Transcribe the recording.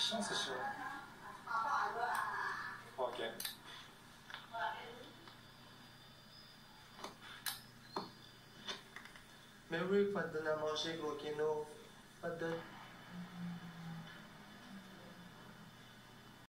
chiant, c'est chiant. Ok. Mais oui, pas de donner à manger, gros Keno. Pas de...